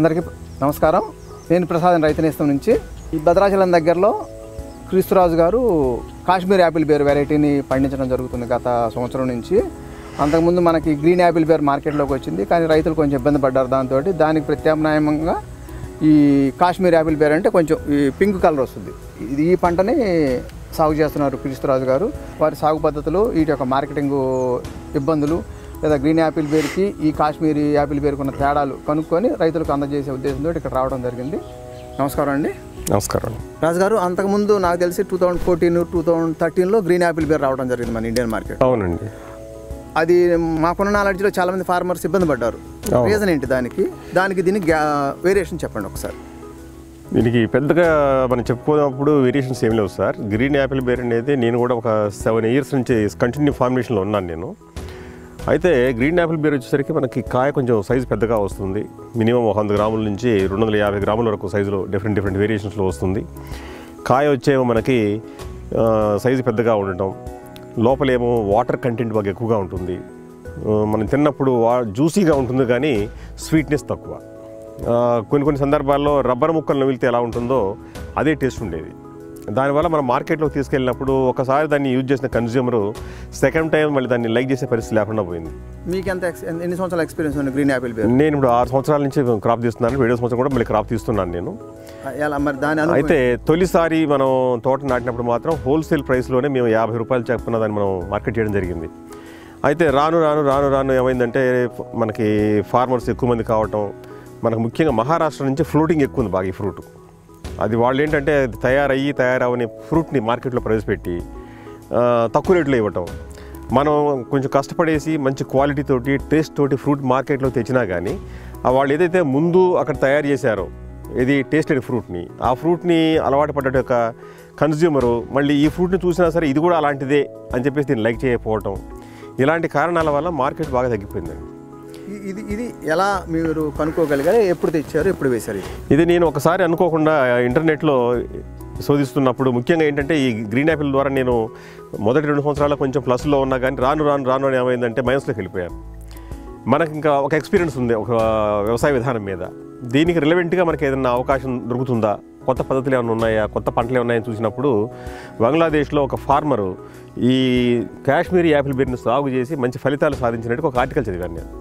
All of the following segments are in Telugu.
అందరికీ నమస్కారం. నేను ప్రసాదం రైతు నేస్తం నుంచి. ఈ భద్రాచలం దగ్గరలో క్రీస్తురాజు గారు కాశ్మీర్ యాపిల్ బేర్ వెరైటీని పండించడం జరుగుతుంది గత సంవత్సరం నుంచి. అంతకుముందు మనకి గ్రీన్ యాపిల్ బేర్ మార్కెట్లోకి వచ్చింది, కానీ రైతులు కొంచెం ఇబ్బంది పడ్డారు. దానికి ప్రత్యామ్నాయంగా ఈ కాశ్మీర్ యాపిల్ బేర్ అంటే కొంచెం ఈ పింక్ కలర్ వస్తుంది. ఈ పంటని సాగు చేస్తున్నారు క్రీస్తురాజు గారు. వారి సాగు పద్ధతులు, వీటి యొక్క మార్కెటింగ్ ఇబ్బందులు, లేదా గ్రీన్ యాపిల్ బేర్కి ఈ కాశ్మీరీ యాపిల్ బేర్కి ఉన్న తేడాలు కనుక్కొని రైతులకు అందజేసే ఉద్దేశంతో ఇక్కడ రావడం జరిగింది. నమస్కారం అండి. నమస్కారం రాజుగారు. అంతకుముందు నాకు తెలిసి 2014, 2013లో గ్రీన్ యాపిల్ బేర్ రావడం జరిగింది మన ఇండియన్ మార్కెట్. అవునండి. అది మాకున్న నాలెడ్జ్లో చాలామంది ఫార్మర్స్ ఇబ్బంది పడ్డారు. రీజన్ ఏంటి దానికి దీనికి వేరియేషన్ చెప్పండి ఒకసారి. దీనికి పెద్దగా మనం చెప్పుకున్నప్పుడు వేరియేషన్స్ ఏమి లేవు సార్. గ్రీన్ యాపిల్ బేర్ అనేది నేను కూడా ఒక 7 years నుంచి కంటిన్యూ ఫార్మేషన్లో ఉన్నాను నేను. అయితే గ్రీన్ యాపిల్ బేర్ వచ్చేసరికి మనకి కాయ కొంచెం సైజు పెద్దగా వస్తుంది. మినిమం 100 గ్రాముల నుంచి 250 గ్రాముల వరకు సైజులో డిఫరెంట్ వేరియేషన్స్లో వస్తుంది. కాయ వచ్చేమో మనకి సైజు పెద్దగా ఉండటం, లోపలేమో వాటర్ కంటెంట్ బాగా ఎక్కువగా ఉంటుంది. మనం తిన్నప్పుడు జ్యూసీగా ఉంటుంది, కానీ స్వీట్నెస్ తక్కువ. కొన్ని సందర్భాల్లో రబ్బర్ ముక్కలు నమిలితే ఎలా ఉంటుందో అదే టేస్ట్ ఉండేది. దానివల్ల మనం మార్కెట్లోకి తీసుకెళ్ళినప్పుడు ఒకసారి దాన్ని యూజ్ చేసిన కన్జ్యూమరు సెకండ్ టైం మళ్ళీ దాన్ని లైక్ చేసే పరిస్థితి లేకుండా పోయింది. మీకు ఎన్ని సంవత్సరాల ఎక్స్పీరియన్స్ ఉంది గ్రీన్ యాపిల్ బేర్? నేను ఇప్పుడు 6 సంవత్సరాల నుంచి క్రాప్ తీస్తున్నాను. 7వ సంవత్సరం కూడా మళ్ళీ క్రాప్ తీస్తున్నాను నేను. అయితే తొలిసారి మనం తోట నాటినప్పుడు మాత్రం హోల్సేల్ ప్రైస్లోనే మేము 50 రూపాయలు చెప్పుకున్న దాన్ని మనం మార్కెట్ చేయడం జరిగింది. అయితే రాను ఏమైందంటే మనకి ఫార్మర్స్ ఎక్కువ మంది కావటం, మనకు ముఖ్యంగా మహారాష్ట్ర నుంచి ఫ్లోటింగ్ ఎక్కువ ఉంది బాగా ఈ ఫ్రూట్. అది వాళ్ళు ఏంటంటే తయారవని ఫ్రూట్ని మార్కెట్లో ప్రవేశపెట్టి తక్కువ రేట్లో ఇవ్వటం. మనం కొంచెం కష్టపడేసి మంచి క్వాలిటీ తోటి టేస్ట్ తోటి ఫ్రూట్ మార్కెట్లో తెచ్చినా కానీ వాళ్ళు ఏదైతే ముందు అక్కడ తయారు చేశారో ఇది టేస్టెడ్ ఫ్రూట్ని, ఆ ఫ్రూట్ని అలవాటు పడ్డ యొక్క కన్జ్యూమరు మళ్ళీ ఈ ఫ్రూట్ని చూసినా సరే ఇది కూడా అలాంటిదే అని చెప్పేసి దీన్ని లైక్ చేయకపోవటం, ఇలాంటి కారణాల వల్ల మార్కెట్ బాగా తగ్గిపోయిందండి. ఇది ఎలా మీరు కనుక్కోగలిగారు? ఎప్పుడు తెచ్చారు, ఎప్పుడు వేశారు? ఇది నేను ఒకసారి అనుకోకుండా ఇంటర్నెట్లో శోధిస్తున్నప్పుడు ముఖ్యంగా ఏంటంటే ఈ గ్రీన్ యాపిల్ ద్వారా నేను మొదటి 2 సంవత్సరాలు కొంచెం ప్లస్లో ఉన్నా కానీ రాను అని ఏమైందంటే మైనస్లోకి వెళ్ళిపోయాను. మనకి ఇంకా ఒక ఎక్స్పీరియన్స్ ఉంది ఒక వ్యవసాయ విధానం మీద. దీనికి రిలవెంట్గా మనకి ఏదైనా అవకాశం దొరుకుతుందా, కొత్త పద్ధతులు ఏమైనా ఉన్నాయా, కొత్త పంటలు ఏమన్నాయని చూసినప్పుడు బంగ్లాదేశ్లో ఒక ఫార్మరు ఈ కాశ్మీరీ యాపిల్ బేర్ని సాగు చేసి మంచి ఫలితాలు సాధించినట్టు ఒక ఆర్టికల్ చదివాను నేను.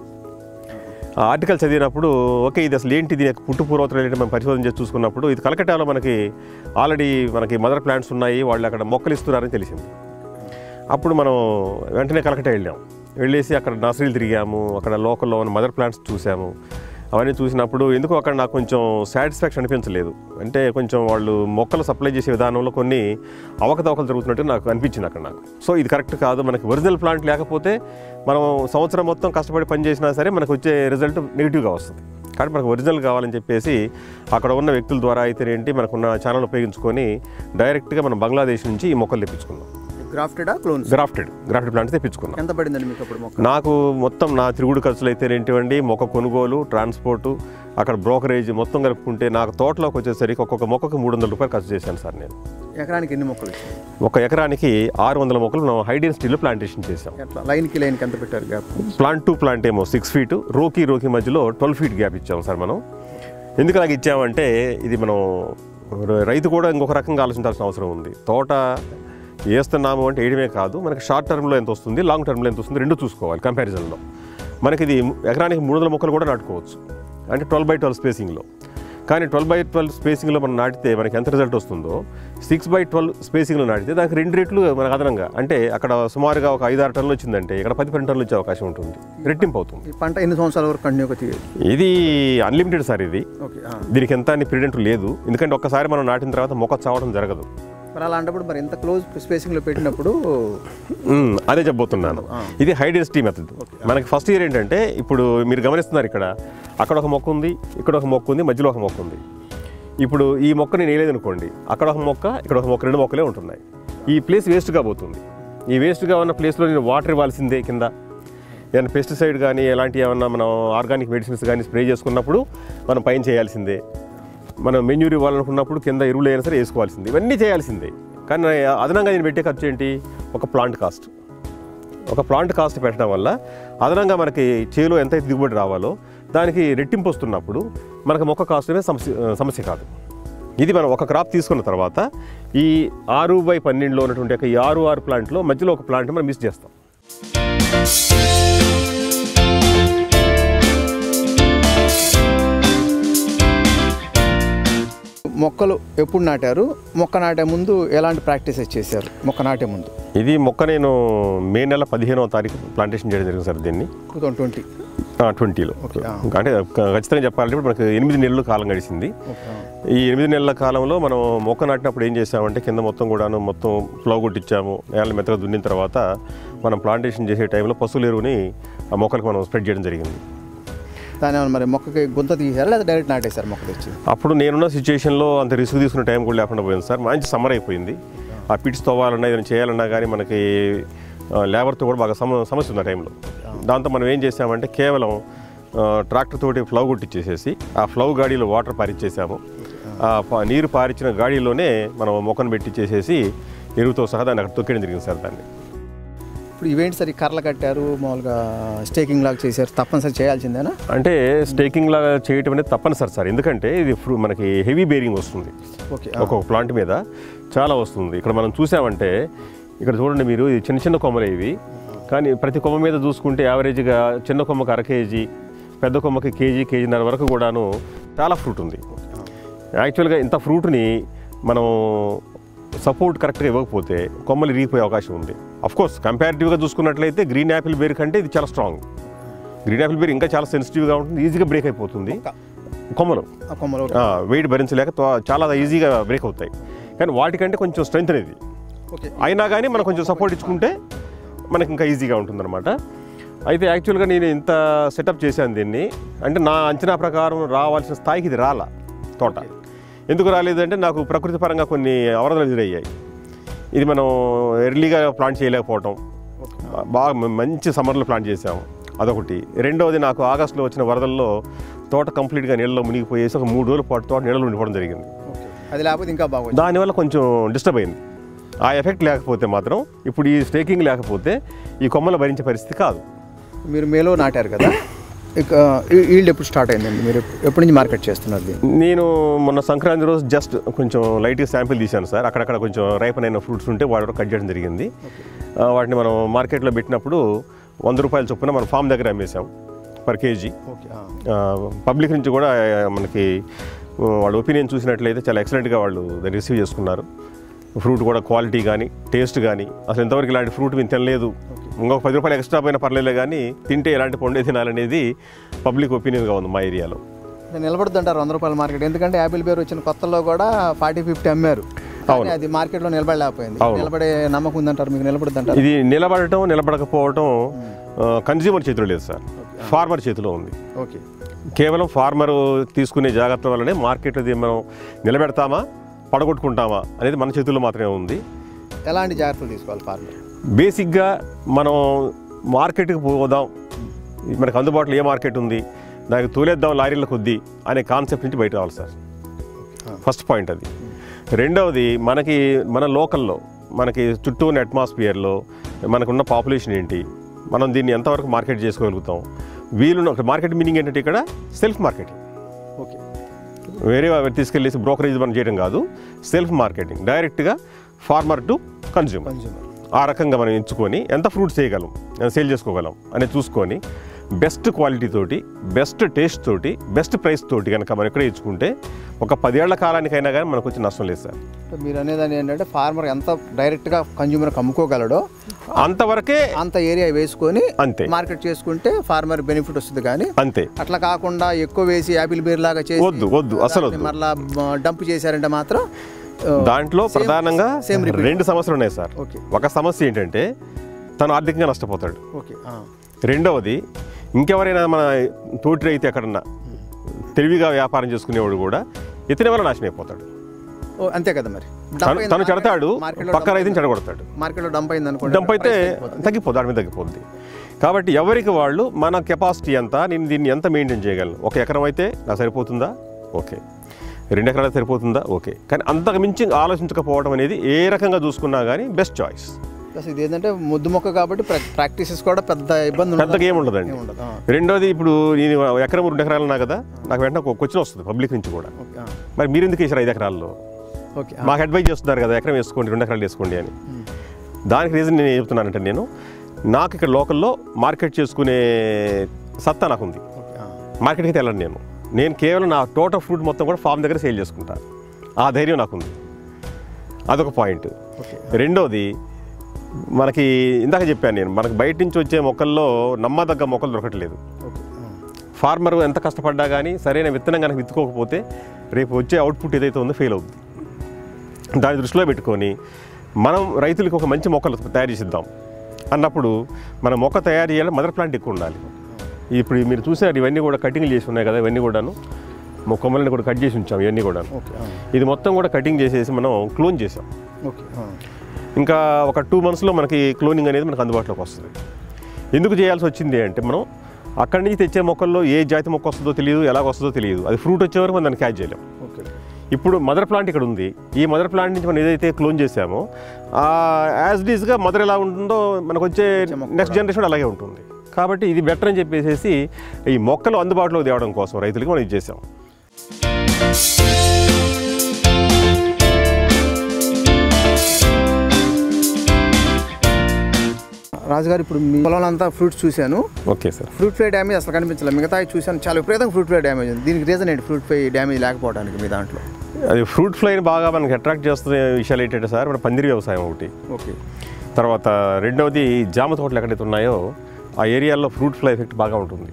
ఆ ఆర్టికల్ చదివినప్పుడు ఓకే ఇది అసలు ఏంటి, దీని పుట్టు పూర్వోత్తరాలు ఏంటి మనం పరిశోధన చేసి చూసుకున్నప్పుడు ఇది కలకట్టాలో మనకి ఆల్రెడీ మదర్ ప్లాంట్స్ ఉన్నాయి, వాళ్ళు అక్కడ మొక్కలు ఇస్తున్నారని తెలిసింది. అప్పుడు మనం వెంటనే కలకట్టా వెళ్ళేసి అక్కడ నర్సరీలు తిరిగాము, అక్కడ లోకల్లో ఉన్న మదర్ ప్లాంట్స్ చూసాము. అవన్నీ చూసినప్పుడు ఎందుకో అక్కడ నాకు కొంచెం సాటిస్ఫాక్షన్ అనిపించలేదు. అంటే కొంచెం వాళ్ళు మొక్కలు సప్లై చేసే విధానంలో కొన్ని అవకతవకలు జరుగుతున్నట్టు నాకు అనిపించింది అక్కడ నాకు. సో ఇది కరెక్ట్ కాదు, మనకి ఒరిజినల్ ప్లాంట్ లేకపోతే మనం సంవత్సరం మొత్తం కష్టపడి పని చేసినా సరే మనకు వచ్చే రిజల్ట్ నెగిటివ్గా వస్తుంది. కాబట్టి మనకు ఒరిజినల్ కావాలని చెప్పేసి అక్కడ ఉన్న వ్యక్తుల ద్వారా అయితేనేంటి మనకున్న ఛానల్ ఉపయోగించుకొని డైరెక్ట్గా మనం బంగ్లాదేశ్ నుంచి ఈ మొక్కలు తెప్పించుకున్నాం. Grafted plants తెప్పించుకున్నాం. ఎంత పడిందండి మీకు అప్పుడు మొక్క? నాకు మొత్తం నా తిరుగుడు ఖర్చులు అయితే ఏంటివండి, మొక్క కొనుగోలు, ట్రాన్స్పోర్టు, అక్కడ బ్రోకరేజ్ మొత్తం కలుపుకుంటే నాకు తోటలోకి వచ్చేసరికి ఒక్కొక్క మొక్కకు 300 రూపాయలు ఖర్చు చేశాను సార్ నేను. ఎకరానికి ఎన్ని మొక్కలు? ఒక ఎకరానికి 600 మొక్కలు మనం హై డెన్సిటీలో ప్లాంటేషన్ చేసాం. లైన్కి ఎంత పెట్టారు గ్యాప్? ప్లాంట్ టు ప్లాంట్ ఏమో 6 feet, రోకి మధ్యలో 12 feet గ్యాప్ ఇచ్చాము సార్ మనం. ఎందుకు అలాగ ఇచ్చామంటే ఇది మనం రైతు కూడా ఇంకొక రకంగా ఆలోచించాల్సిన అవసరం ఉంది. తోట వేస్తున్నాము అంటే వేయడమే కాదు, మనకి షార్ట్ టర్మ్లో ఎంత వస్తుంది, లాంగ్ టర్మ్లో ఎంత వస్తుంది రెండు చూసుకోవాలి కంపారిజన్లో. మనకి ఇది ఎకరానికి 300 మొక్కలు కూడా నాటుకోవచ్చు, అంటే 12x12 స్పేసింగ్లో. కానీ 12x12 స్పేసింగ్లో మనం నాటితే మనకి ఎంత రిజల్ట్ వస్తుందో 6x12 స్పేసింగ్లో నాటితే దానికి 2 రెట్లు మనకు అదనంగా, అంటే అక్కడ సుమారుగా ఒక 5-6 టన్నులు వచ్చిందంటే ఇక్కడ 10-12 టన్నులు వచ్చే అవకాశం ఉంటుంది, రెట్టింపు అవుతుంది. ఈ పంట ఎన్ని సంవత్సరాల వరకు కంటిన్యూగా తీయచ్చు? ఇది అన్లిమిటెడ్ సార్ ఇది. దీనికి ఎంత అని పీరియడ్ లేదు, ఎందుకంటే ఒక్కసారి మనం నాటిన తర్వాత మొక్క చావడం జరగదు. మరి అలాంటప్పుడు మరి ఎంత క్లోజ్ స్పేసింగ్లో పెట్టినప్పుడు అదే చెప్పబోతున్నాను. ఇది హై డెన్సిటీ మెథడ్. మనకి ఫస్ట్ ఇయర్ ఏంటంటే ఇప్పుడు మీరు గమనిస్తున్నారు ఇక్కడ అక్కడ ఒక మొక్క ఉంది, ఇక్కడ ఒక మొక్క ఉంది, మధ్యలో ఒక మొక్క ఉంది. ఇప్పుడు ఈ మొక్క నేను వేయలేదనుకోండి, అక్కడ ఒక మొక్క, ఇక్కడ ఒక మొక్క, 2 మొక్కలే ఉంటున్నాయి. ఈ ప్లేస్ వేస్ట్గా పోతుంది. ఈ వేస్ట్గా ఉన్న ప్లేస్లో నేను వాటర్ ఇవ్వాల్సిందే. కింద ఏమైనా పెస్టిసైడ్ కానీ ఎలాంటి ఏమన్నా మనం ఆర్గానిక్ మెడిసిన్స్ కానీ స్ప్రే చేసుకున్నప్పుడు మనం పైన చేయాల్సిందే. మనం మెన్యూర్ ఇవ్వాలనుకున్నప్పుడు కింద ఎరువులు అయినా సరే వేసుకోవాల్సింది, ఇవన్నీ చేయాల్సిందే. కానీ అదనంగా నేను పెట్టే ఖర్చు ఏంటి? ఒక ప్లాంట్ కాస్ట్ పెట్టడం వల్ల అదనంగా మనకి చేలో ఎంతైతే దిగుబడి రావాలో దానికి రెట్టింపు వస్తున్నప్పుడు మనకు మొక్క కాస్ట్ సమస్య కాదు. ఇది మనం ఒక క్రాప్ తీసుకున్న తర్వాత ఈ 6/12లో ఉన్నటువంటి ఈ 6 ప్లాంట్లో మధ్యలో ఒక ప్లాంట్ మనం మిస్ చేస్తాం. మొక్కలు ఎప్పుడు నాటారు? మొక్క నాటే ముందు ఎలాంటి ప్రాక్టీసెస్ చేశారు? మొక్క నాటే ముందు ఇది మొక్క నేను మే నెల 15వ తారీఖు ప్లాంటేషన్ చేయడం జరిగింది సార్. దీన్ని 2020లో. అంటే ఖచ్చితంగా చెప్పాలంటే ఇప్పుడు మనకు 8 నెలలు కాలం గడిచింది. ఈ 8 నెలల కాలంలో మనం మొక్క నాటినప్పుడు ఏం చేసామంటే కింద మొత్తం కూడాను మొత్తం ఫ్లవ్ కొట్టించాము. నేల మెత్తగా దున్నిన తర్వాత మనం ప్లాంటేషన్ చేసే టైంలో పశువుల ఎరువుని ఆ మొక్కలకు మనం స్ప్రెడ్ చేయడం జరిగింది. దాని మరి మొక్కకి గుంత తీసారా లేదా డైరెక్ట్ నాటేశారు మొక్క తెచ్చి? అప్పుడు నేనున్న సిచ్యువేషన్లో అంత రిస్క్ తీసుకునే టైం కూడా లేకుండా పోయింది సార్. మంచి సమ్మర్ అయిపోయింది. ఆ పిట్స్ తవ్వాలన్నా ఏదైనా చేయాలన్నా కానీ మనకి లేబర్తో కూడా బాగా సమస్య ఉంది ఆ టైంలో. దాంతో మనం ఏం చేసామంటే కేవలం ట్రాక్టర్ తోటి ఫ్లవ్ కొట్టించేసేసి ఆ ఫ్లవ్ గాడీలో వాటర్ పారించేసాము. ఆ నీరు పారించిన గాడీలోనే మనం మొక్కను పెట్టించేసేసి ఎరువుతో సహా దాన్ని అక్కడ తొక్కేయడం జరిగింది సార్. దాన్ని ఇప్పుడు ఇవేంటి సార్, ఈ కర్రలు కట్టారు, మామూలుగా స్టేకింగ్ లాగా చేశారు, తప్పనిసరి చేయాల్సిందేనా? అంటే స్టేకింగ్ లాగా చేయటం అనేది తప్పనిసరి సార్. ఎందుకంటే ఇది మనకి హెవీ బేరింగ్ వస్తుంది. ఒక్కొక్క ప్లాంట్ మీద చాలా వస్తుంది. ఇక్కడ మనం చూసామంటే ఇక్కడ చూడండి మీరు, ఇది చిన్న చిన్న కొమ్మలు ఇవి. కానీ ప్రతి కొమ్మ మీద చూసుకుంటే యావరేజ్గా చిన్న కొమ్మకి 1/2 kg, పెద్ద కొమ్మకి కేజీన్నర వరకు కూడాను చాలా ఫ్రూట్ ఉంది. యాక్చువల్గా ఇంత ఫ్రూట్ని మనం సపోర్ట్ కరెక్ట్గా ఇవ్వకపోతే కొమ్మలు ఇరిగిపోయే అవకాశం ఉంది. అఫ్కోర్స్ కంపారిటివ్గా చూసుకున్నట్లయితే గ్రీన్ యాపిల్ బేర్ కంటే ఇది చాలా స్ట్రాంగ్. గ్రీన్ యాపిల్ బేర్ ఇంకా చాలా సెన్సిటివ్గా ఉంటుంది, ఈజీగా బ్రేక్ అయిపోతుంది. కొమ్మలు వెయిట్ భరించలేక చాలా ఈజీగా బ్రేక్ అవుతాయి. కానీ వాటికంటే కొంచెం స్ట్రెంత్ అనేది అయినా కానీ మనం కొంచెం సపోర్ట్ ఇచ్చుకుంటే మనకి ఇంకా ఈజీగా ఉంటుందన్నమాట. అయితే యాక్చువల్గా నేను ఇంత సెటప్ చేశాను దీన్ని, అంటే నా అంచనా ప్రకారం రావాల్సిన స్థాయికి ఇది రాలా తోట. ఎందుకు రాలేదంటే నాకు ప్రకృతి పరంగా కొన్ని అవరోధాలు ఎదురయ్యాయి. ఇది మనం ఎర్లీగా ప్లాంట్ చేయలేకపోవటం, బాగా మంచి సమ్మర్లో ప్లాంట్ చేసాము, అదొకటి. రెండవది నాకు ఆగస్టులో వచ్చిన వరదల్లో తోట కంప్లీట్గా నీళ్ళలో మునిగిపోయేసి ఒక 3 రోజుల పాటు తోట నీళ్ళలో ఉండిపోవడం జరిగింది. అది లేకపోతే ఇంకా బాగుంది. దానివల్ల కొంచెం డిస్టర్బ్ అయింది. ఆ ఎఫెక్ట్ లేకపోతే మాత్రం ఇప్పుడు ఈ స్టేకింగ్ లేకపోతే ఈ కొమ్మలు భరించే పరిస్థితి కాదు. మీరు మేలో నాటారు కదా, ఇక ఈల్డ్ ఎప్పుడు స్టార్ట్ అయిందండి? మీరు ఎప్పటి నుంచి మార్కెట్ చేస్తున్నారు? నేను మొన్న సంక్రాంతి రోజు జస్ట్ కొంచెం లైట్గా శాంపిల్ తీశాను సార్. అక్కడక్కడ కొంచెం రైపన్ అయిన ఫ్రూట్స్ ఉంటే వాటి కట్ చేయడం జరిగింది. వాటిని మనం మార్కెట్లో పెట్టినప్పుడు 100 రూపాయల చొప్పున మనం ఫామ్ దగ్గర అమ్మేసాం పర్ కేజీ. పబ్లిక్ నుంచి కూడా మనకి వాళ్ళ ఒపీనియన్ చూసినట్లయితే చాలా ఎక్సలెంట్గా వాళ్ళు దాన్ని రిసీవ్ చేసుకున్నారు. ఫ్రూట్ కూడా క్వాలిటీ కానీ టేస్ట్ కానీ అసలు ఇంతవరకు ఇలాంటి ఫ్రూట్ మేము తినలేదు, ఇంకొక 10 రూపాయలు ఎక్స్ట్రా పోయినా పర్లేదు కానీ తింటే ఎలాంటి పండే తినాలనేది పబ్లిక్ ఒపీనియన్గా ఉంది మా ఏరియాలో. నిలబడుద్ది అంటారు 100 రూపాయల మార్కెట్, ఎందుకంటే యాపిల్ బేర్ వచ్చిన కొత్తలో కూడా 40-50 అమ్మారు. అది మార్కెట్లో నిలబడలేకపోయింది. నిలబడే నమ్మకం ఉందంటారు మీకు? నిలబడుద్ది అంటారు? ఇది నిలబడటం నిలబడకపోవటం కన్జ్యూమర్ చేతిలో లేదు సార్, ఫార్మర్ చేతిలో ఉంది. ఓకే, కేవలం ఫార్మర్ తీసుకునే జాగ్రత్త వల్లనే మార్కెట్లో మనం నిలబెడతామా పడగొట్టుకుంటామా అనేది మన చేతుల్లో మాత్రమే ఉంది. ఎలాంటి జాగ్రత్తలు తీసుకోవాలి ఫార్మర్? బేసిక్గా మనం మార్కెట్కి పోదాం, మనకు అందుబాటులో ఏ మార్కెట్ ఉంది దానికి తోలేద్దాం లారీల కొద్దీ అనే కాన్సెప్ట్ నుంచి బయట రావాలి సార్. ఫస్ట్ పాయింట్ అది. రెండవది మన లోకల్లో మనకి చుట్టూ ఉన్న అట్మాస్ఫియర్లో మనకున్న పాపులేషన్ ఏంటి, మనం దీన్ని ఎంతవరకు మార్కెట్ చేసుకోగలుగుతాం, మార్కెట్ మీనింగ్ ఏంటంటే ఇక్కడ సెల్ఫ్ మార్కెటింగ్. ఓకే, వేరే తీసుకెళ్ళేసి బ్రోకరేజ్ మనం చేయడం కాదు, సెల్ఫ్ మార్కెటింగ్ డైరెక్ట్గా ఫార్మర్ టు కన్జ్యూమర్. ఆ రకంగా మనం ఎంచుకొని ఎంత ఫ్రూట్స్ చేయగలం, సేల్ చేసుకోగలం అనేది చూసుకొని బెస్ట్ క్వాలిటీ తోటి, బెస్ట్ టేస్ట్ తోటి, బెస్ట్ ప్రైస్ తోటి కనుక మనం ఎక్కడ ఇచ్చుకుంటే ఒక 10 ఏళ్ల కాలానికైనా కానీ మనకు వచ్చి నష్టం లేదు సార్. మీరు అనేదాన్ని ఏంటంటే ఫార్మర్ ఎంత డైరెక్ట్గా కన్జ్యూమర్కి అమ్ముకోగలడో అంతవరకే అంత ఏరియా వేసుకొని అంతే మార్కెట్ చేసుకుంటే ఫార్మర్ బెనిఫిట్ వస్తుంది. కానీ అంతే అట్లా కాకుండా ఎక్కువ వేసి యాపిల్ బేర్ లాగా చేసి వద్దు అసలు మళ్ళీ డంప్ చేశారంటే మాత్రం దాంట్లో ప్రధానంగా 2 సమస్యలు ఉన్నాయి సార్. ఒక సమస్య ఏంటంటే తను ఆర్థికంగా నష్టపోతాడు. రెండవది ఇంకెవరైనా మన తోటి రైతు ఎక్కడన్నా తెలివిగా వ్యాపారం చేసుకునేవాడు కూడా ఇతని వల్ల నాశనం అయిపోతాడు. అంతే కదా, మరి తను చెడతాడు, పక్క రైతుని చెడగొడతాడు. మార్కెట్లో డంప్ అయితే తగ్గిపోద్ది, దాని మీద తగ్గిపోద్ది. కాబట్టి ఎవరికి వాళ్ళు మన కెపాసిటీ ఎంత, నేను దీన్ని ఎంత మెయింటైన్ చేయగలను. 1 ఎకరం అయితే నాకు సరిపోతుందా, ఓకే. 2 ఎకరాలు సరిపోతుందా, ఓకే. కానీ అంతకు మించి ఆలోచించకపోవడం అనేది ఏ రకంగా చూసుకున్నా కానీ బెస్ట్ చాయిస్. ప్లస్ ఇది ఏంటంటే ముద్దు మొక్క కాబట్టి ప్రాక్టీసెస్ కూడా పెద్ద ఇబ్బంది పెద్దగా ఏమి ఉండదండి. రెండోది ఇప్పుడు నేను ఎకరం 2 ఎకరాలు ఉన్నా కదా, నాకు వెంటనే ఒక క్వశ్చన్ వస్తుంది పబ్లిక్ నుంచి కూడా, మరి మీరు ఎందుకు వేసారు 5 ఎకరాల్లో? మాకు అడ్వైజ్ చేస్తున్నారు కదా ఎకరం వేసుకోండి 2 ఎకరాలు వేసుకోండి అని. దానికి రీజన్ నేను చెప్తున్నానంటే, నాకు ఇక్కడ లోకల్లో మార్కెట్ చేసుకునే సత్తా నాకుంది. మార్కెట్కి అయితే వెళ్ళను నేను కేవలం నా టోటల్ ఫ్రూట్ మొత్తం కూడా ఫామ్ దగ్గర సేల్ చేసుకుంటాను. ఆ ధైర్యం నాకుంది. అదొక పాయింట్. రెండోది, మనకి ఇందాక చెప్పాను నేను, మనకు బయట నుంచి వచ్చే మొక్కల్లో నమ్మదగ్గ మొక్కలు దొరకట్లేదు. ఫార్మర్ ఎంత కష్టపడ్డా కానీ సరైన విత్తనం కనుక విత్తుకోకపోతే రేపు వచ్చే అవుట్పుట్ ఏదైతే ఉందో ఫెయిల్ అవుతుంది. దాన్ని దృష్టిలో పెట్టుకొని మనం రైతులకు ఒక మంచి మొక్కలు తయారు చేసిద్దాం అన్నప్పుడు మన మొక్క తయారు చేయాలి, మదర్ ప్లాంట్ ఎక్కువ ఉండాలి. ఇప్పుడు మీరు చూసారు ఇవన్నీ కూడా కటింగ్లు చేసి ఉన్నాయి కదా, ఇవన్నీ కూడాను కొమ్మలని కూడా కట్ చేసి ఉంచాం. ఇవన్నీ కూడా ఇది మొత్తం కూడా కటింగ్ చేసేసి మనం క్లోన్ చేసాం. ఇంకా ఒక 2 monthsలో మనకి క్లోనింగ్ అనేది మనకు అందుబాటులోకి వస్తుంది. ఎందుకు చేయాల్సి వచ్చింది అంటే, మనం అక్కడి నుంచి తెచ్చే మొక్కల్లో ఏ జాతి మొక్క వస్తుందో తెలియదు, ఎలాగ వస్తుందో తెలియదు. అది ఫ్రూట్ వచ్చే వరకు మనం దాన్ని క్యాచ్ చేయలేం. ఇప్పుడు మదర్ ప్లాంట్ ఇక్కడ ఉంది. ఈ మదర్ ప్లాంట్ నుంచి మనం ఏదైతే క్లోన్ చేసామో యాజ్ ఇట్ ఈస్గా మదర్ ఎలా ఉంటుందో మనకు వచ్చే నెక్స్ట్ జనరేషన్ అలాగే ఉంటుంది. కాబట్టి ఇది బెటర్ అని చెప్పేసి ఈ మొక్కలు అందుబాటులోకి తేవడం కోసం రైతులకి మనం ఇది చేసాం. రాజుగారు, ఇప్పుడు మీ పొలంలో అంతా ఫ్రూట్స్ చూశాను. Okay sir. Fruit fly damage అసలు కనిపించలేదు. మిగతా చూశాను, చాలా విపరీతంగా ఫ్రూట్ ఫ్లై డ్యామేజ్ ఉంది. దీనికి రీజన్ ఏంటి ఫ్రూట్ ఫ్లై డ్యామేజ్ లేకపోవడానికి మీ దాంట్లో? అది ఫ్రూట్ ఫ్లైని బాగా మనకి అట్రాక్ట్ చేస్తున్న విషయాలు ఏంటంటే సార్, మన పందిరి వ్యవసాయం ఒకటి. ఓకే. తర్వాత రెండవది, జామ తోటలు ఎక్కడైతే ఉన్నాయో ఆ ఏరియాలో ఫ్రూట్ ఫ్లై ఎఫెక్ట్ బాగా ఉంటుంది.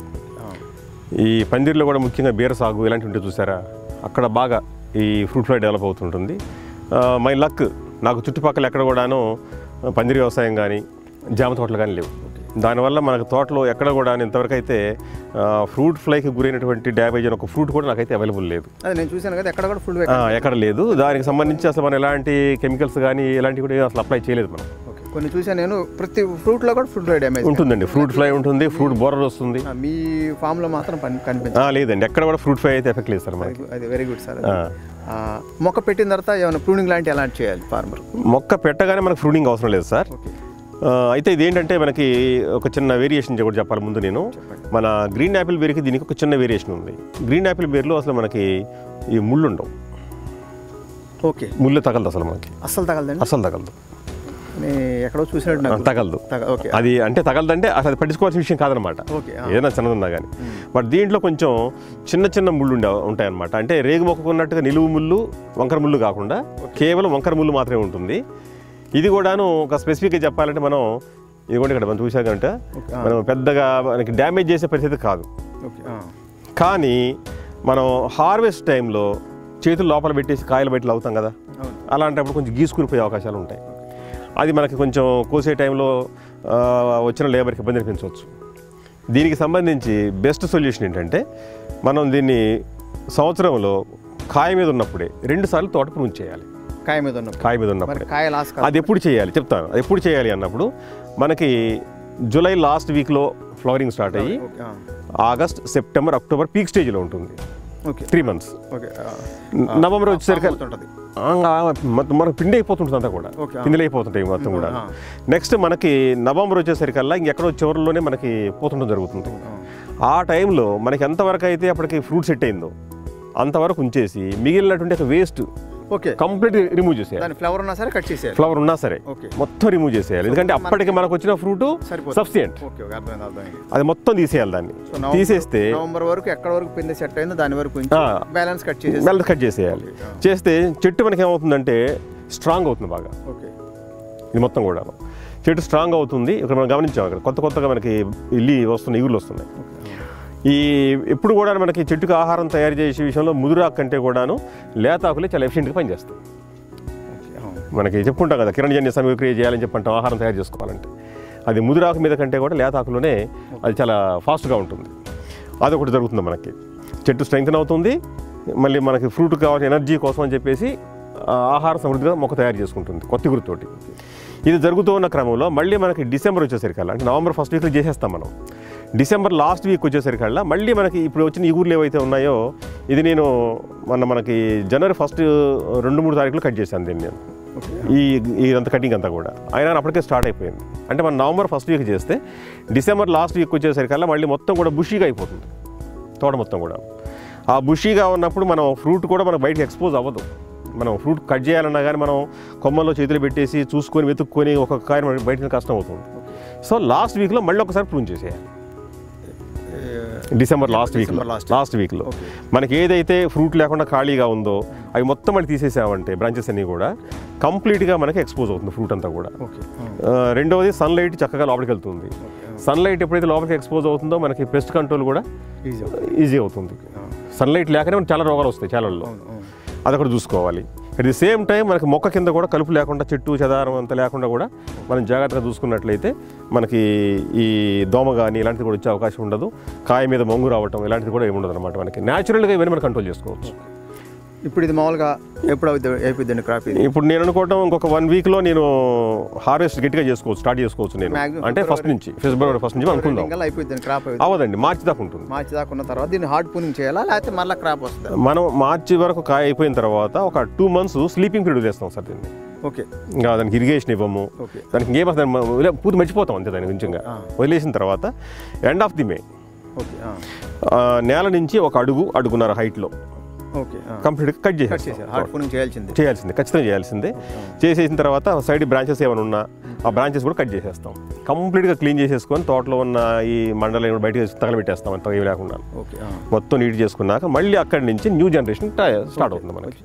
ఈ పందిరిలో కూడా ముఖ్యంగా బీర సాగు ఇలాంటివి ఉంటే చూసారా, అక్కడ బాగా ఈ ఫ్రూట్ ఫ్లై డెవలప్ అవుతుంటుంది. మై లక్, నాకు చుట్టుపక్కల ఎక్కడ కూడాను పందిరి వ్యవసాయం కానీ జామ తోటలు కానీ లేవు. దానివల్ల మనకు తోటలో ఎక్కడ కూడా ఇంతవరకు అయితే ఫ్రూట్ ఫ్లైకి గురైనటువంటి డ్యామేజ్ అని ఒక ఫ్రూట్ కూడా నాకైతే అవైలబుల్ లేదు. అది నేను చూశాను కదా, ఎక్కడ కూడా ఫ్రూట్ ఎక్కడ లేదు. దానికి సంబంధించి అసలు మనం ఎలాంటి కెమికల్స్ కానీ ఇలాంటివి కూడా అసలు అప్లై చేయలేదు మనం. కొన్ని చూసాను నేను, ప్రతి ఫ్రూట్లో కూడా ఫ్రూట్ ఫ్లై డ్యామేజ్ ఉంటుందండి. ఫ్రూట్ ఫ్లై ఉంటుంది, ఫ్రూట్ బోరర్ వస్తుంది. మీ ఫామ్లో మాత్రం కనిపించదు? లేదండి, ఎక్కడ కూడా ఫ్రూట్ ఫ్లై అయితే ఎఫెక్ట్ లేదు సార్ మనకి. అది వెరీ గుడ్ సార్. మొక్క పెట్టిన తర్వాత ఏమైనా ప్రూనింగ్ లాంటి ఎలాంటి చేయాలి ఫార్మర్? మొక్క పెట్టగానే మనకు ప్రూనింగ్ అవసరం లేదు సార్. అయితే ఇదేంటంటే మనకి ఒక చిన్న వేరియేషన్ కూడా చెప్పాలి ముందు నేను. మన గ్రీన్ యాపిల్ బేర్కి దీనికి ఒక చిన్న వేరియేషన్ ఉంది. గ్రీన్ యాపిల్ బేర్లో అసలు మనకి ఈ ముళ్ళు ఉండవు. ఓకే. ముళ్ళు తగలదు అసలు మనకి. అసలు తగలదండి? అసలు తగలదు. ఎక్కడో చూసినట్టు తగలదు. అది అంటే తగలదంటే అసలు అది పట్టించుకోవాల్సిన విషయం కాదనమాట, ఏదైనా చిన్నదున్నా కానీ. బట్ దీంట్లో కొంచెం చిన్న చిన్న ముళ్ళు ఉంటాయి అనమాట. అంటే రేగు మొక్కకు ఉన్నట్టుగా నిలువు ముళ్ళు, వంకర ముళ్ళు కాకుండా కేవలం వంకర ముళ్ళు మాత్రమే ఉంటుంది. ఇది కూడాను ఒక స్పెసిఫిక్గా చెప్పాలంటే, మనం ఇది కూడా ఇక్కడ మనం చూసాకంటే మనం పెద్దగా మనకి డ్యామేజ్ చేసే పరిస్థితి కాదు. కానీ మనం హార్వెస్ట్ టైంలో చేతులు లోపల పెట్టేసి కాయలు బయటలు అవుతాం కదా, అలాంటప్పుడు కొంచెం గీసుకుని పోయే అవకాశాలు ఉంటాయి. అది మనకి కొంచెం కోసే టైంలో వచ్చిన లేబర్కి ఇబ్బంది అనిపించవచ్చు. దీనికి సంబంధించి బెస్ట్ సొల్యూషన్ ఏంటంటే, మనం దీన్ని సంవత్సరంలో కాయ మీద ఉన్నప్పుడే 2 సార్లు తోట ప్రూన్ చేయాలి. కాయ మీద ఉన్నప్పుడు అది ఎప్పుడు చేయాలి చెప్తాను. అది ఎప్పుడు చేయాలి అన్నప్పుడు, మనకి జూలై లాస్ట్ వీక్లో ఫ్లవరింగ్ స్టార్ట్ అయ్యి ఆగస్ట్, సెప్టెంబర్, అక్టోబర్ పీక్ స్టేజ్లో ఉంటుంది. 3 months. నవంబర్ వచ్చేసరికి మనకు పిండి అయిపోతుంటుంది, అంతా కూడా పిండిలు అయిపోతుంటాయి మొత్తం కూడా. నెక్స్ట్ మనకి నవంబర్ వచ్చేసరికల్లా ఇంకెక్కడో చివరిలోనే మనకి పోతుండడం జరుగుతుంది. ఆ టైంలో మనకి ఎంతవరకు అయితే అప్పటికి ఫ్రూట్ సెట్ అయిందో అంతవరకు ఉంచేసి మిగిలినటువంటి వేస్ట్ కంప్లీట్ రిమూవ్ చేసేయాలి. ఫ్లవర్ ఉన్నా సరే కట్ చేసేయాలి. ఫ్లవర్ ఉన్నా సరే మొత్తం రిమూవ్ చేసేయాలి. ఎందుకంటే అప్పటికి మనకు వచ్చిన ఫ్రూట్ సఫిషియెంట్, అది మొత్తం తీసేయాలి. దాన్ని తీసేస్తే నవంబర్ వరకు ఎక్కడ వరకు పిండి సెట్ అయిందో దాని వరకు బ్యాలెన్స్ కట్ చేసేయాలి. చేస్తే చెట్టు మనకి ఏమవుతుందంటే స్ట్రాంగ్ అవుతుంది బాగా. ఇది మొత్తం కూడా చెట్టు స్ట్రాంగ్ అవుతుంది. ఇక్కడ మనం గమనించాం, అక్కడ కొత్తగా మనకి ఇగుళ్ళు వస్తున్నాయి. ఎప్పుడు కూడా మనకి చెట్టుకు ఆహారం తయారు చేసే విషయంలో ముదురాకు కంటే కూడాను లేతాకులే చాలా ఎఫిషియెంట్గా పనిచేస్తాయి. మనకి చెప్పుకుంటాం కదా, కిరణజన్య సమీక్రియ చేయాలని చెప్పంటాం ఆహారం తయారు చేసుకోవాలంటే. అది ముదురాకు మీద కంటే కూడా లేతాకులోనే అది చాలా ఫాస్ట్గా ఉంటుంది. అదొకటి జరుగుతుంది. మనకి చెట్టు స్ట్రెంగ్తన్ అవుతుంది, మళ్ళీ మనకి ఫ్రూట్ కావాల్సిన ఎనర్జీ కోసం అని చెప్పేసి ఆహార సమృద్ధిగా మొక్క తయారు చేసుకుంటుంది కొత్త గురితోటి. ఇది జరుగుతూ ఉన్న క్రమంలో మళ్ళీ మనకి డిసెంబర్ వచ్చేసరికల్లా, అంటే నవంబర్ ఫస్ట్ వీక్లో చేసేస్తాం మనం. డిసెంబర్ లాస్ట్ వీక్ వచ్చేసరికల్లా మళ్ళీ మనకి ఇప్పుడు వచ్చిన ఇగుర్లు ఏవైతే ఉన్నాయో, ఇది నేను మనకి జనవరి 1, 2, 3 తారీఖులో కట్ చేశాను దీన్ని నేను. ఇదంతా కటింగ్ అంతా కూడా అయినా అప్పటికే స్టార్ట్ అయిపోయింది. అంటే మనం నవంబర్ ఫస్ట్ వీక్ చేస్తే డిసెంబర్ లాస్ట్ వీక్ వచ్చేసరికల్లా మళ్ళీ మొత్తం కూడా బుషీగా అయిపోతుంది తోట మొత్తం కూడా. ఆ బుషీగా ఉన్నప్పుడు మనం ఫ్రూట్ కూడా మనకు బయటకు ఎక్స్పోజ్ అవ్వదు. మనం ఫ్రూట్ కట్ చేయాలన్నా కానీ మనం కొమ్మల్లో చేతులు పెట్టేసి చూసుకొని వెతుక్కొని ఒక్కొక్క కాయ బయటకు కష్టం అవుతుంది. సో లాస్ట్ వీక్లో మళ్ళీ ఒకసారి ప్రూన్ చేసేయాలి. డిసెంబర్ లాస్ట్ వీక్లో మనకి ఏదైతే ఫ్రూట్ లేకుండా ఖాళీగా ఉందో అవి మొత్తం మళ్ళీ తీసేసామంటే బ్రాంచెస్ అన్నీ కూడా కంప్లీట్గా మనకి ఎక్స్పోజ్ అవుతుంది ఫ్రూట్ అంతా కూడా. రెండవది సన్లైట్ చక్కగా లోపలికి వెళ్తుంది. సన్లైట్ ఎప్పుడైతే లోపలికి ఎక్స్పోజ్ అవుతుందో మనకి పెస్ట్ కంట్రోల్ కూడా ఈజీ అవుతుంది. సన్లైట్ లేకనే మనకి చాలా రోగాలు వస్తాయి చాలలో, అదొకటి చూసుకోవాలి. అట్ ది సేమ్ టైం మనకి మొక్క కింద కూడా కలుపు లేకుండా చెట్టు చెదారం అంతా లేకుండా కూడా మనం జాగ్రత్తగా చూసుకున్నట్లయితే మనకి ఈ దోమ కానీ ఇలాంటిది కూడా వచ్చే అవకాశం ఉండదు. కాయ మీద మొంగు రావటం ఇలాంటిది కూడా ఏమి ఉండదు అనమాట. మనకి న్యాచురల్గా ఇవన్నీ మనం కంట్రోల్ చేసుకోవచ్చు. ఇప్పుడు ఇది మామూలుగా ఎప్పుడు అయిపోయిందండి క్రాప్? ఇప్పుడు నేను అనుకోవటం ఇంకొక 1 వీక్లో నేను హార్వెస్ట్ గట్టిగా చేసుకోవచ్చు, స్టార్ట్ చేసుకోవచ్చు నేను. అంటే ఫిబ్రవరి ఫస్ట్ నుంచి అనుకుందాం. అయిపోయింది క్రాప్? అవదండి, మార్చి దాకా ఉంటుంది. మార్చి దాకా ఉన్న తర్వాత దీన్ని హార్డ్ పూనింగ్ చేయాలా లేకపోతే మళ్ళీ క్రాప్ వస్తుంది? మనం మార్చి వరకు కాయ అయిపోయిన తర్వాత ఒక 2 months స్లీపింగ్ పీరియడ్ చేస్తాం సార్ దీన్ని. ఓకే. ఇంకా దానికి ఇరిగేషన్ ఇవ్వము, దానికి ఇంకేమో పూర్తి మర్చిపోతాం అంతే. దాని గురించి వదిలేసిన తర్వాత ఎండ్ ఆఫ్ ది మే నేల నుంచి ఒక అడుగున్నర హైట్లో కంప్లీట్గా కట్ చేయాల్సిందే, ఖచ్చితంగా చేయాల్సిందే. చేసేసిన తర్వాత సైడ్ బ్రాంచెస్ ఏమైనా ఉన్నా ఆ బ్రాంచెస్ కూడా కట్ చేసేస్తాం. కంప్లీట్గా క్లీన్ చేసేసుకొని తోటలో ఉన్న ఈ మండలం బయట తగలబెట్టేస్తాం అంత ఏమి లేకుండా. మొత్తం నీట్ చేసుకున్నాక మళ్ళీ అక్కడి నుంచి న్యూ జనరేషన్ స్టార్ట్ అవుతుంది మనకి.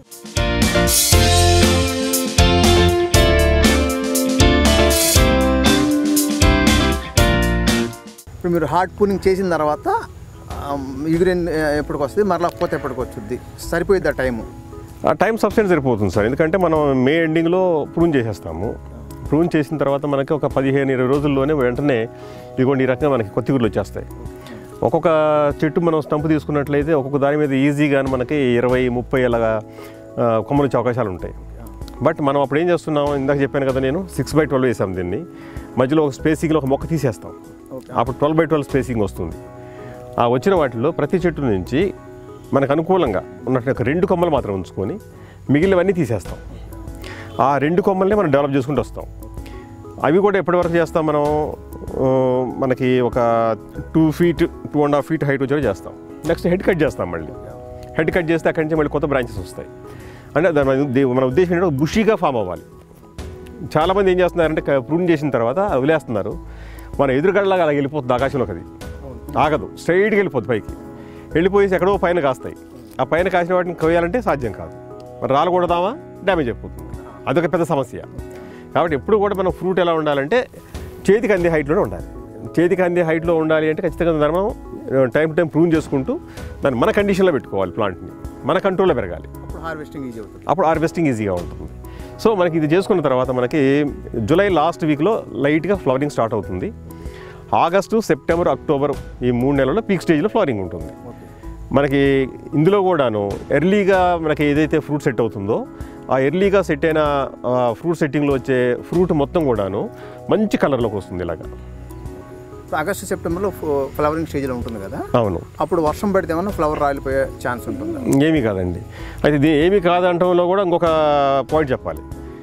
ఇప్పుడు మీరు హార్డ్ పూనింగ్ చేసిన తర్వాత యూరిన్ ఎప్పటికి వస్తుంది, మరలా పోతే ఎప్పటికి వచ్చింది? సరిపోయింది ఆ టైము? ఆ టైం సబ్స్టెన్స్ సరిపోతుంది సార్. ఎందుకంటే మనం మే ఎండింగ్లో ప్రూన్ చేసేస్తాము. ప్రూన్ చేసిన తర్వాత మనకి ఒక 15-20 రోజుల్లోనే వెంటనే ఇదిగోండి ఈ రకంగా మనకి కొత్తిగుడ్లు వచ్చేస్తాయి. ఒక్కొక్క చెట్టు మనం స్టంప్ తీసుకున్నట్లయితే ఒక్కొక్క దాని మీద ఈజీగా మనకి 20-30 అలాగా కొమ్మలు వచ్చే అవకాశాలు ఉంటాయి. బట్ మనం అప్పుడు ఏం చేస్తున్నాం, ఇందాక చెప్పాను కదా నేను 6/12 వేసాం దీన్ని. మధ్యలో ఒక స్పేసింగ్లో ఒక మొక్క తీసేస్తాం. అప్పుడు 12/12 స్పేసింగ్ వస్తుంది. ఆ వచ్చిన వాటిలో ప్రతి చెట్టు నుంచి మనకు అనుకూలంగా ఉన్నట్టు 2 కొమ్మలు మాత్రం ఉంచుకొని మిగిలినవన్నీ తీసేస్తాం. ఆ 2 కొమ్మల్ని మనం డెవలప్ చేసుకుంటూ వస్తాం. అవి కూడా ఎప్పటి వరకు చేస్తాం మనం, మనకి ఒక 2 feet 2.5 feet హైట్ వచ్చేలా చేస్తాం. నెక్స్ట్ హెడ్ కట్ చేస్తాం. మళ్ళీ హెడ్ కట్ చేస్తే అక్కడి నుంచి మళ్ళీ కొత్త బ్రాంచెస్ వస్తాయి. అంటే మన ఉద్దేశం ఏంటంటే బుషీగా ఫామ్ అవ్వాలి. చాలామంది ఏం చేస్తున్నారంటే ప్రూన్ చేసిన తర్వాత వదిలేస్తున్నారు. మన ఎదురుగడలాగా అలా వెళ్ళిపోతుంది ఆకాశంలోకి, అది ఆగదు, స్ట్రైట్గా వెళ్ళిపోతుంది పైకి. వెళ్ళిపోయేసి ఎక్కడో పైన కాస్తాయి. ఆ పైన కాసిన వాటిని కోయాలంటే సాధ్యం కాదు. మరి రాలకూడదామా, డ్యామేజ్ అయిపోతుంది. అదొక పెద్ద సమస్య. కాబట్టి ఎప్పుడు కూడా మనం ఫ్రూట్ ఎలా ఉండాలంటే చేతికి అందే హైట్లోనే ఉండాలి. చేతికి అందే హైట్లో ఉండాలి అంటే ఖచ్చితంగా మనం టైం టు టైం ప్రూన్ చేసుకుంటూ దాన్ని మన కండిషన్లో పెట్టుకోవాలి. ప్లాంట్ని మన కంట్రోల్లో పెరగాలి. అప్పుడు హార్వెస్టింగ్ ఈజీగా ఉంటుంది. సో మనకి ఇది చేసుకున్న తర్వాత మనకి జూలై లాస్ట్ వీక్లో లైట్గా ఫ్లవరింగ్ స్టార్ట్ అవుతుంది. ఆగస్టు, సెప్టెంబర్, అక్టోబర్ ఈ 3 నెలల్లో పీక్ స్టేజ్లో ఫ్లవరింగ్ ఉంటుంది. మనకి ఇందులో కూడాను ఎర్లీగా మనకి ఏదైతే ఫ్రూట్ సెట్ అవుతుందో ఆ ఎర్లీగా సెట్ అయిన ఫ్రూట్ సెట్టింగ్లో వచ్చే ఫ్రూట్ మొత్తం కూడాను మంచి కలర్లోకి వస్తుంది. ఇలాగా ఆగస్టు, సెప్టెంబర్లో ఫ్లవరింగ్ స్టేజ్లో ఉంటుంది కదా? అవును. అప్పుడు వర్షం పడితే ఏమన్నా ఫ్లవర్ రాలిపోయే ఛాన్స్ ఉంటుంది? ఏమీ కాదండి. అయితే ఇది ఏమీ కాదంటంలో కూడా ఇంకొక పాయింట్ చెప్పాలి.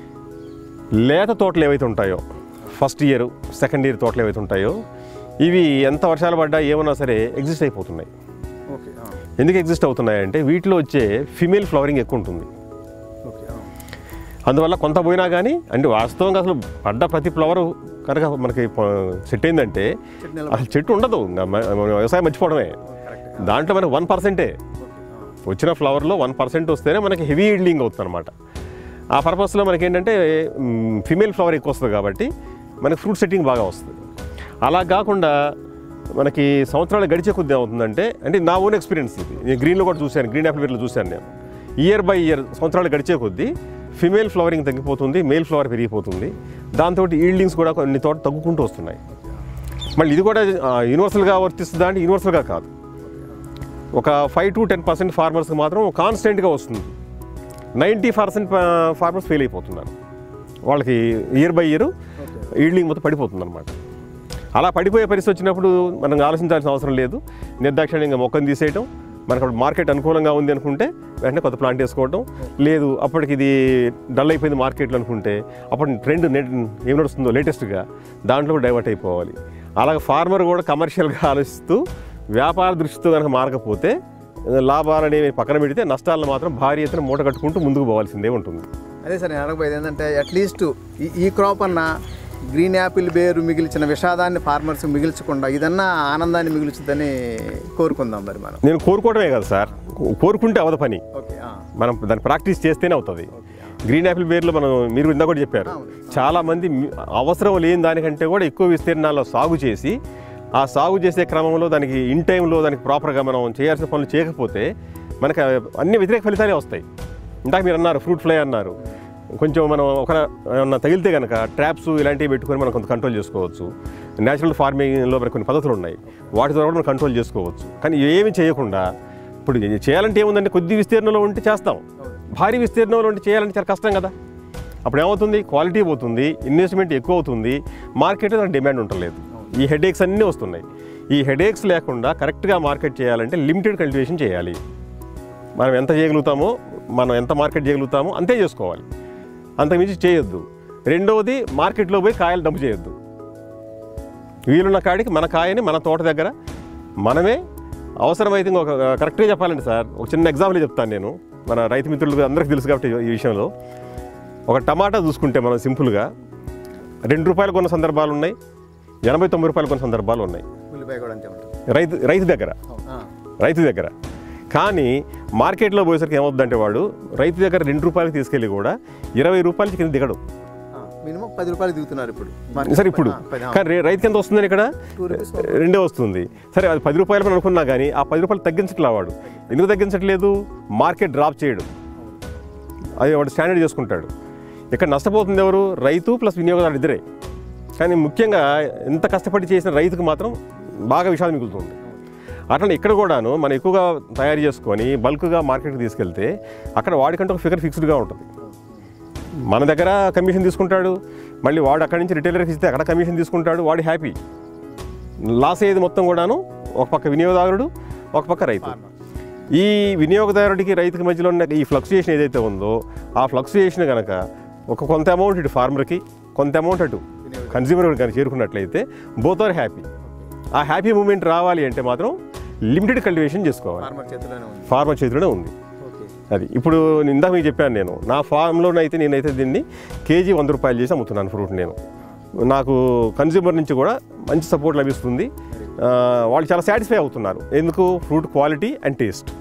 లేత తోటలు ఏవైతే ఉంటాయో, ఫస్ట్ ఇయర్, సెకండ్ ఇయర్ తోటలు ఏవైతే ఉంటాయో ఇవి ఎంత వర్షాలు పడ్డా ఏమన్నా సరే ఎగ్జిస్ట్ అయిపోతున్నాయి. ఎందుకు ఎగ్జిస్ట్ అవుతున్నాయంటే వీటిలో వచ్చే ఫీమేల్ ఫ్లవరింగ్ ఎక్కువ ఉంటుంది. అందువల్ల కొంత పోయినా కానీ అంటే వాస్తవంగా అసలు పడ్డ ప్రతి ఫ్లవరు కనుక మనకి సెట్ అయిందంటే అసలు చెట్టు ఉండదు. వ్యవసాయం మర్చిపోవడమే. దాంట్లో మనకి 1% వచ్చిన ఫ్లవర్లో 1% వస్తేనే మనకి హెవీ ఈల్డింగ్ అవుతుంది అనమాట. ఆ పర్పస్లో మనకి ఏంటంటే ఫీమేల్ ఫ్లవర్ ఎక్కువ వస్తుంది కాబట్టి మనకి ఫ్రూట్ సెట్టింగ్ బాగా వస్తుంది. అలా కాకుండా మనకి సంవత్సరాలు గడిచే కొద్ది ఏమవుతుందంటే, అంటే నా ఓన్ ఎక్స్పీరియన్స్ ఇది, నేను గ్రీన్లో కూడా చూశాను, గ్రీన్ యాపిల్ బేర్లో చూశాను నేను. ఇయర్ బై ఇయర్ సంవత్సరాలు గడిచే కొద్దీ ఫిమేల్ ఫ్లవరింగ్ తగ్గిపోతుంది, మేల్ ఫ్లవర్ పెరిగిపోతుంది. దాంతో ఈల్డింగ్స్ కూడా కొన్ని తోట తగ్గుకుంటూ వస్తున్నాయి. మళ్ళీ ఇది కూడా యూనివర్సల్గా వర్తిస్తుందా అంటే యూనివర్సల్గా కాదు. ఒక 5 to 10% ఫార్మర్స్కి మాత్రం కాన్స్టెంట్గా వస్తుంది. 90% ఫార్మర్స్ ఫెయిల్ అయిపోతున్నారు. వాళ్ళకి ఇయర్ బై ఇయర్ ఈల్డింగ్ మొత్తం పడిపోతుంది అనమాట. అలా పడిపోయే పరిస్థితి వచ్చినప్పుడు మనం ఆలోచించాల్సిన అవసరం లేదు. నిర్దాక్షిణ్యంగా మొక్కను తీసేయటం, మనకు అప్పుడు మార్కెట్ అనుకూలంగా ఉంది అనుకుంటే వెంటనే కొత్త ప్లాంట్ వేసుకోవడం, లేదు అప్పటికి ఇది డల్ అయిపోయింది మార్కెట్లో అనుకుంటే అప్పుడు ట్రెండ్ ఏం నడుస్తుందో లేటెస్ట్గా దాంట్లో కూడా డైవర్ట్ అయిపోవాలి. అలాగే ఫార్మర్ కూడా కమర్షియల్గా ఆలోచిస్తూ వ్యాపార దృష్టితో కనుక మారకపోతే లాభాలు అనేవి పక్కన పెడితే నష్టాలను మాత్రం భారీ ఎత్తున మూట కట్టుకుంటూ ముందుకు పోవాల్సిందే ఉంటుంది. అదే సార్ నేను అడగబోయేది ఏంటంటే అట్లీస్ట్ ఈ క్రాప్ అన్న గ్రీన్ యాపిల్ బేరు మిగిల్చిన విషాదాన్ని ఫార్మర్స్ మిగిల్చకుండా ఇదన్నా ఆనందాన్ని మిగిల్చుదని కోరుకుందాం. మరి మనం నేను కోరుకోవడమే కదా సార్, కోరుకుంటే అవద పని, ఓకే మనం దాన్ని ప్రాక్టీస్ చేస్తేనే అవుతుంది. గ్రీన్ యాపిల్ బేర్లో మీరు ఇందా కూడా చెప్పారు, చాలామంది అవసరం లేని దానికంటే కూడా ఎక్కువ విస్తీర్ణాల్లో సాగు చేసి ఆ సాగు చేసే క్రమంలో దానికి ఇన్ టైంలో దానికి ప్రాపర్గా మనం చేయాల్సిన పనులు చేయకపోతే మనకు అన్ని వ్యతిరేక ఫలితాలే వస్తాయి. ఇందాక మీరు అన్నారు ఫ్రూట్ ఫ్లై అన్నారు, కొంచెం మనం ఏమన్నా తగిలితే కనుక ట్రాప్స్ ఇలాంటివి పెట్టుకొని మనం కొంత కంట్రోల్ చేసుకోవచ్చు. న్యాచురల్ ఫార్మింగ్లో మనకు కొన్ని పద్ధతులు ఉన్నాయి, వాటి ద్వారా కూడా మనం కంట్రోల్ చేసుకోవచ్చు. కానీ ఏమి చేయకుండా ఇప్పుడు చేయాలంటే ఏముందంటే కొద్ది విస్తీర్ణంలో ఉంటే చేస్తాం, భారీ విస్తీర్ణంలో ఉంటే చేయాలంటే చాలా కష్టం కదా. అప్పుడు ఏమవుతుంది, క్వాలిటీ పోతుంది, ఇన్వెస్ట్మెంట్ ఎక్కువ అవుతుంది, మార్కెట్లో దానికి డిమాండ్ ఉండలేదు, ఈ హెడేక్స్ అన్నీ వస్తున్నాయి. ఈ హెడేక్స్ లేకుండా కరెక్ట్గా మార్కెట్ చేయాలంటే లిమిటెడ్ కల్టివేషన్ చేయాలి. మనం ఎంత చేయగలుగుతామో, మనం ఎంత మార్కెట్ చేయగలుగుతామో అంతే చేసుకోవాలి, అంతకుమించి చేయొద్దు. రెండవది, మార్కెట్లో పోయి కాయలు డంప్ చేయొద్దు. వీలున్న కాడికి మన కాయని మన తోట దగ్గర మనమే అవసరమైతే ఇంకొక కరెక్ట్గా చెప్పాలండి సార్, ఒక చిన్న ఎగ్జాంపుల్ చెప్తాను నేను. మన రైతు మిత్రులకు అందరికీ తెలుసు కాబట్టి ఈ విషయంలో, ఒక టమాటా చూసుకుంటే మనం సింపుల్గా ₹2 కొన్న సందర్భాలు ఉన్నాయి, ₹89 కొన్న సందర్భాలు ఉన్నాయి రైతు దగ్గర. కానీ మార్కెట్లో పోయేసరికి ఏమవుతుందంటే వాడు రైతు దగ్గర ₹2 తీసుకెళ్ళి కూడా ₹20 కింద దిగడు, మినిమం ₹10 దిగుతున్నారు ఇప్పుడు. సరే ఇప్పుడు కానీ రైతుకి ఎంత వస్తుందని ఇక్కడ 2 వస్తుంది. సరే అది ₹10 అని అనుకున్నా కానీ ఆ ₹10 తగ్గించట్లా వాడు. ఎందుకు తగ్గించట్లేదు, మార్కెట్ డ్రాప్ చేయడు, అది వాడు స్టాండర్డ్ చేసుకుంటాడు. ఇక్కడ నష్టపోతుంది ఎవరు, రైతు ప్లస్ వినియోగదారు ఇద్దరే. కానీ ముఖ్యంగా ఎంత కష్టపడి చేసిన రైతుకు మాత్రం బాగా విషాదం మిగులుతుంది. అట్లా ఇక్కడ కూడాను మనం ఎక్కువగా తయారు చేసుకొని బల్క్గా మార్కెట్కి తీసుకెళ్తే అక్కడ వాడికంటే ఒక ఫిగర్ ఫిక్స్డ్గా ఉంటుంది. మన దగ్గర కమిషన్ తీసుకుంటాడు, మళ్ళీ వాడు అక్కడి నుంచి రిటైలర్కి ఇస్తే అక్కడ కమిషన్ తీసుకుంటాడు, వాడు హ్యాపీ. లాస్ అయ్యేది మొత్తం కూడాను ఒక పక్క వినియోగదారుడు, ఒక పక్క రైతు. ఈ వినియోగదారుడికి రైతుకి మధ్యలో ఉన్న ఈ ఫ్లక్చుయేషన్ ఏదైతే ఉందో ఆ ఫ్లక్చుయేషన్ కనుక కొంత అమౌంట్ ఇటు ఫార్మర్కి, కొంత అమౌంట్ అటు కన్జ్యూమర్ కానీ చేరుకున్నట్లయితే బోత్ ఆర్ హ్యాపీ. ఆ హ్యాపీ మూమెంట్ రావాలి అంటే మాత్రం లిమిటెడ్ కల్టివేషన్ చేసుకోవాలి, ఫార్మర్ చేతిలోనే ఉంది. అది ఇప్పుడు ఇందాక మీకు చెప్పాను, నేను నా ఫామ్లోనైతే నేనైతే దీన్ని కేజీ ₹100 చేసి అమ్ముతున్నాను ఫ్రూట్. నేను నాకు కన్జ్యూమర్ నుంచి కూడా మంచి సపోర్ట్ లభిస్తుంది, వాళ్ళు చాలా సాటిస్ఫై అవుతున్నారు. ఎందుకు, ఫ్రూట్ క్వాలిటీ అండ్ టేస్ట్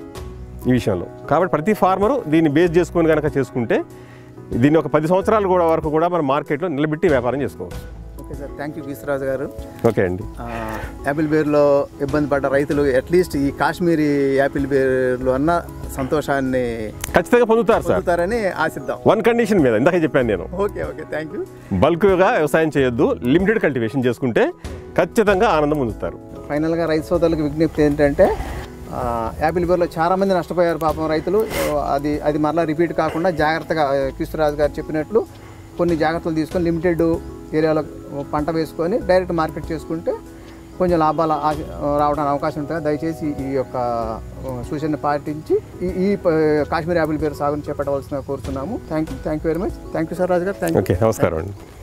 ఈ విషయంలో. కాబట్టి ప్రతి ఫార్మరు దీన్ని బేస్ చేసుకొని కనుక చేసుకుంటే దీన్ని ఒక 10 సంవత్సరాలు కూడా వరకు కూడా మనం మార్కెట్లో నిలబెట్టి వ్యాపారం చేసుకోవచ్చు. Okay sir, thank you Keesaraju గారు. ఓకే అండి. యాపిల్ బేర్లో ఇబ్బంది పడ్డ రైతులు అట్లీస్ట్ ఈ కాశ్మీరీ యాపిల్ బేర్లో అన్న సంతోషాన్ని ఖచ్చితంగా పొందుతారని ఆశిద్దాం. వన్ కండిషన్ మీద ఇందాక చెప్పాను నేను. Okay okay, thank you. బల్క్గా వ్యవసాయం చేయొద్దు, లిమిటెడ్ కల్టివేషన్ చేసుకుంటే ఖచ్చితంగా ఆనందం పొందుతారు. ఫైనల్గా రైతు సోదరులకు విజ్ఞప్తి ఏంటంటే, యాపిల్ బేర్లో చాలామంది నష్టపోయారు పాపం రైతులు. అది మరలా రిపీట్ కాకుండా జాగ్రత్తగా కీసరాజు గారు చెప్పినట్లు కొన్ని జాగ్రత్తలు తీసుకొని లిమిటెడ్ ఏరియాలో పంట వేసుకొని డైరెక్ట్ మార్కెట్ చేసుకుంటే కొంచెం లాభాలు రావడానికి అవకాశం ఉంటుంది. దయచేసి ఈ యొక్క సూచనను పాటించి ఈ కాశ్మీర్ యాపిల్ బేర్ సాగును చేపట్టవలసిన కోరుతున్నాము. Thank you very much. Thank you sir Raju గారు. Thank you. నమస్కారం అండి.